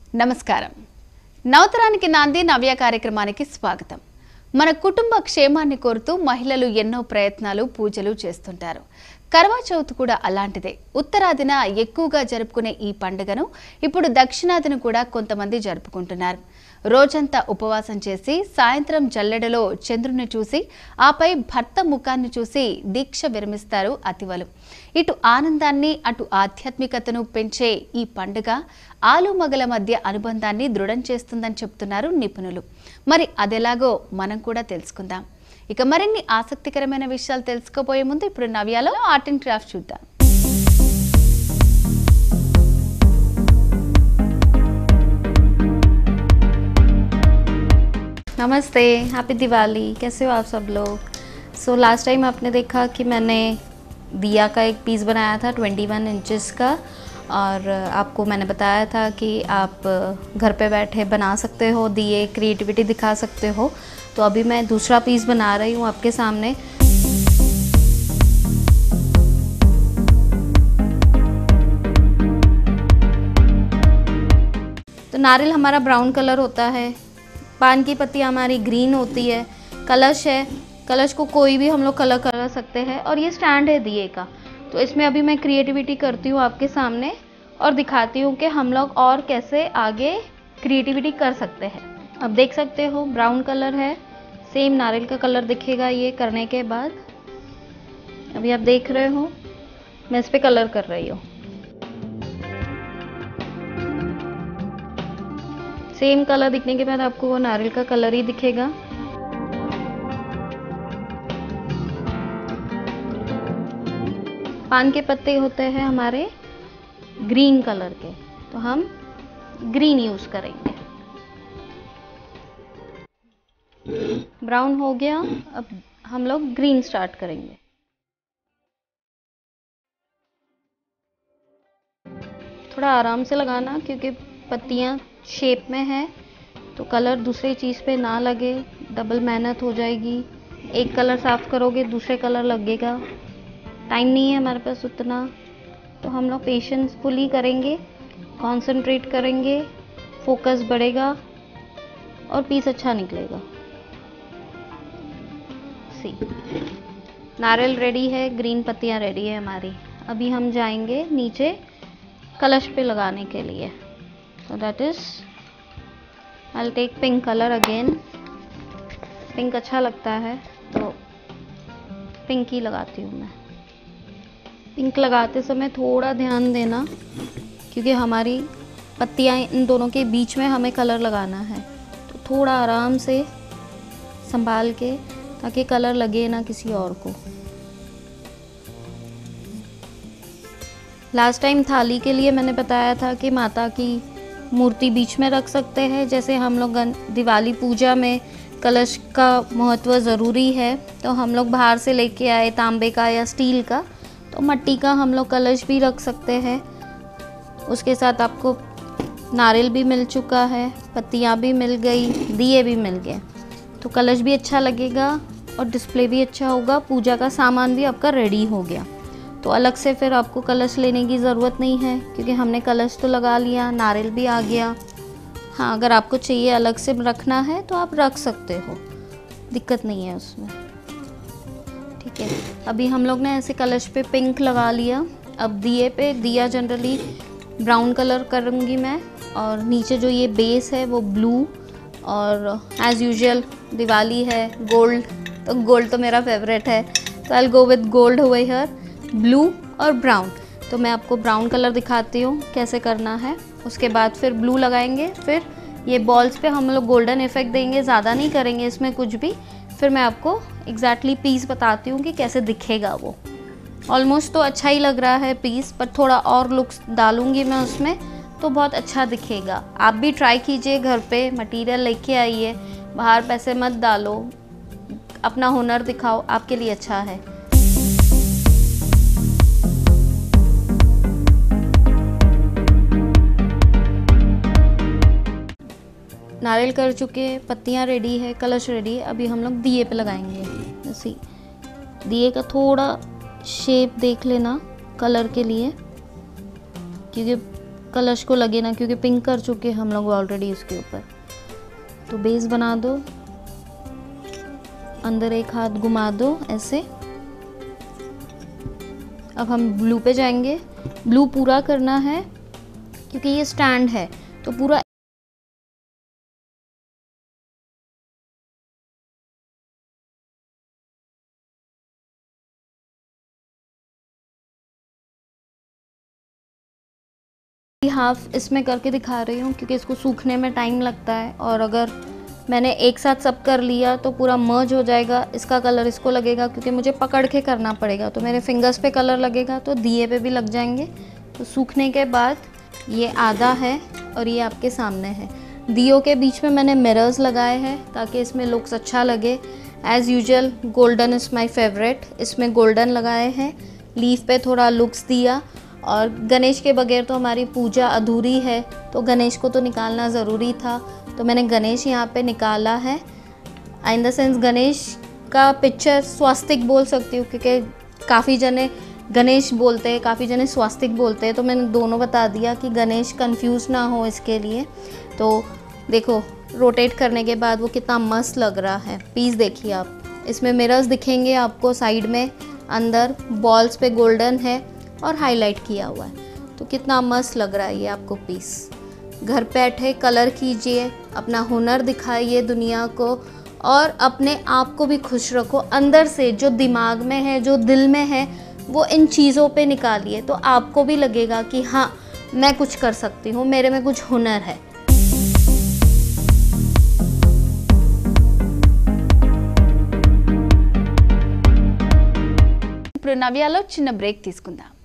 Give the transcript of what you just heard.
నమస్కారం. నవతరానికి నాంది నవ్య కార్యక్రమానికి స్వాగతం. మన కుటుంబ క్షేమాన్ని కోరుతూ మహిళలు ఎన్నో ప్రయత్నాలు పూజలు చేస్తుంటారు. కర్వా చౌత్ కూడా అలాంటిదే. ఉత్తరాదిన ఎక్కువగా జరుపుకునే ఈ పండుగను ఇప్పుడు దక్షిణాదిన కూడా కొంతమంది జరుపుకుంటున్నారు. రోజంతా ఉపవాసం చేసి సాయంత్రం జల్లెడలో చంద్రుని చూసి ఆపై భర్త ముఖాన్ని చూసి దీక్ష విరమిస్తారు అతివలు. ఇటు ఆనందాన్ని అటు ఆధ్యాత్మికతను పెంచే ఈ పండుగ ఆలుమగల మధ్య అనుబంధాన్ని దృఢం చేస్తుందని చెప్తున్నారు నిపుణులు. మరి అదెలాగో మనం కూడా తెలుసుకుందాం. ఇక మరిన్ని ఆసక్తికరమైన విషయాలు తెలుసుకోబోయే ముందు ఇప్పుడు నవ్యాలో ఆర్ట్ అండ్ క్రాఫ్ట్ చూద్దాం. नमस्ते, हैप्पी दिवाली। कैसे हो आप सब लोग? लास्ट टाइम आपने देखा कि मैंने दिया का एक पीस बनाया था 21 इंचेस का, और आपको मैंने बताया था कि आप घर पे बैठे बना सकते हो, दिए क्रिएटिविटी दिखा सकते हो। तो अभी मैं दूसरा पीस बना रही हूँ आपके सामने। तो नारियल हमारा ब्राउन कलर होता है, पान की पत्ती हमारी ग्रीन होती है, कलश है, कलश को कोई भी हम लोग कलर कर सकते हैं, और ये स्टैंड है दिए का। तो इसमें अभी मैं क्रिएटिविटी करती हूँ आपके सामने और दिखाती हूँ कि हम लोग और कैसे आगे क्रिएटिविटी कर सकते हैं। अब देख सकते हो ब्राउन कलर है, सेम नारियल का कलर दिखेगा ये करने के बाद। अभी आप देख रहे हो मैं इस पर कलर कर रही हूँ। सेम कलर दिखने के बाद आपको वो नारियल का कलर ही दिखेगा। पान के पत्ते होते हैं हमारे ग्रीन कलर के, तो हम ग्रीन यूज करेंगे। ब्राउन हो गया, अब हम लोग ग्रीन स्टार्ट करेंगे। थोड़ा आराम से लगाना क्योंकि पत्तियां शेप में है, तो कलर दूसरी चीज़ पे ना लगे, डबल मेहनत हो जाएगी। एक कलर साफ करोगे दूसरे कलर लगेगा, टाइम नहीं है हमारे पास उतना। तो हम लोग पेशेंसफुली करेंगे, कंसंट्रेट करेंगे, फोकस बढ़ेगा और पीस अच्छा निकलेगा। सी नारियल रेडी है, ग्रीन पत्तियां रेडी है हमारी। अभी हम जाएंगे नीचे कलश पे लगाने के लिए। So that is, I'll take pink color again. Pink अच्छा लगता है तो पिंक ही लगाती हूँ मैं। पिंक लगाते समय थोड़ा ध्यान देना क्योंकि हमारी पत्तियाँ इन दोनों के बीच में हमें कलर लगाना है, तो थोड़ा आराम से संभाल के ताकि कलर लगे ना किसी और को। लास्ट टाइम थाली के लिए मैंने बताया था कि माता की मूर्ति बीच में रख सकते हैं। जैसे हम लोग दिवाली पूजा में कलश का महत्व ज़रूरी है, तो हम लोग बाहर से लेके आए तांबे का या स्टील का, तो मिट्टी का हम लोग कलश भी रख सकते हैं। उसके साथ आपको नारियल भी मिल चुका है, पत्तियाँ भी मिल गई, दिए भी मिल गए, तो कलश भी अच्छा लगेगा और डिस्प्ले भी अच्छा होगा। पूजा का सामान भी आपका रेडी हो गया, तो अलग से फिर आपको कलश लेने की ज़रूरत नहीं है क्योंकि हमने कलश तो लगा लिया, नारियल भी आ गया। हाँ, अगर आपको चाहिए अलग से रखना है तो आप रख सकते हो, दिक्कत नहीं है उसमें। ठीक है, अभी हम लोग ने ऐसे कलश पे पिंक लगा लिया। अब दिए पे, दिया जनरली ब्राउन कलर करूँगी मैं, और नीचे जो ये बेस है वो ब्लू, और एज़ यूजुअल दिवाली है गोल्ड, तो गोल्ड तो मेरा फेवरेट है, तो I will go with gold over here, blue और ब्राउन। तो मैं आपको ब्राउन कलर दिखाती हूँ कैसे करना है, उसके बाद फिर ब्लू लगाएंगे, फिर ये बॉल्स पे हम लोग गोल्डन इफेक्ट देंगे, ज़्यादा नहीं करेंगे इसमें कुछ भी। फिर मैं आपको एग्जैक्टली पीस बताती हूँ कि कैसे दिखेगा वो। ऑलमोस्ट तो अच्छा ही लग रहा है पीस, पर थोड़ा और लुक्स डालूँगी मैं उसमें तो बहुत अच्छा दिखेगा। आप भी ट्राई कीजिए, घर पे मटेरियल लेके आइए, बाहर पैसे मत डालो, अपना हुनर दिखाओ, आपके लिए अच्छा है। नारियल कर चुके, पत्तियाँ रेडी है, कलश रेडी है। अभी हम लोग दिए पे लगाएंगे। जैसे दिए का थोड़ा शेप देख लेना कलर के लिए, क्योंकि कलश को लगे ना, क्योंकि पिंक कर चुके हम लोग ऑलरेडी इसके ऊपर। तो बेस बना दो, अंदर एक हाथ घुमा दो ऐसे। अब हम ब्लू पे जाएंगे। ब्लू पूरा करना है क्योंकि ये स्टैंड है, तो पूरा हाफ इसमें करके दिखा रही हूँ क्योंकि इसको सूखने में टाइम लगता है, और अगर मैंने एक साथ सब कर लिया तो पूरा मर्ज हो जाएगा। इसका कलर इसको लगेगा क्योंकि मुझे पकड़ के करना पड़ेगा, तो मेरे फिंगर्स पे कलर लगेगा तो दिए पे भी लग जाएंगे। तो सूखने के बाद ये आधा है और ये आपके सामने है। दियों के बीच में मैंने मिरर्स लगाए हैं ताकि इसमें लुक्स अच्छा लगे। As usual golden is my favourite, इसमें गोल्डन लगाए हैं। लीफ पे थोड़ा लुक्स दिया, और गणेश के बगैर तो हमारी पूजा अधूरी है, तो गणेश को तो निकालना ज़रूरी था, तो मैंने गणेश यहाँ पे निकाला है। इन द सेंस गणेश का पिक्चर स्वास्तिक बोल सकती हूँ क्योंकि काफ़ी जने गणेश बोलते हैं, काफ़ी जने स्वास्तिक बोलते हैं, तो मैंने दोनों बता दिया कि गणेश कंफ्यूज ना हो इसके लिए। तो देखो रोटेट करने के बाद वो कितना मस्त लग रहा है। पीस देखिए आप, इसमें मिरर्स दिखेंगे आपको साइड में, अंदर बॉल्स पे गोल्डन है और हाईलाइट किया हुआ है, तो कितना मस्त लग रहा है ये आपको पीस। घर बैठे कलर कीजिए, अपना हुनर दिखाइए दुनिया को, और अपने आप को भी खुश रखो। अंदर से जो दिमाग में है, जो दिल में है, वो इन चीज़ों पे निकालिए, तो आपको भी लगेगा कि हाँ मैं कुछ कर सकती हूँ, मेरे में कुछ हुनर है। ఇప్పుడు నవ్యాలో చిన్న బ్రేక్ తీసుకుందాం।